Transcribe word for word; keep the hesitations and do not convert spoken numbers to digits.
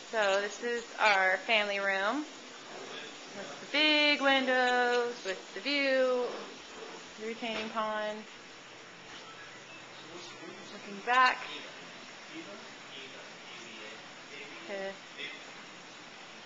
So this is our family room with the big windows, with the view, the retaining pond. Looking back,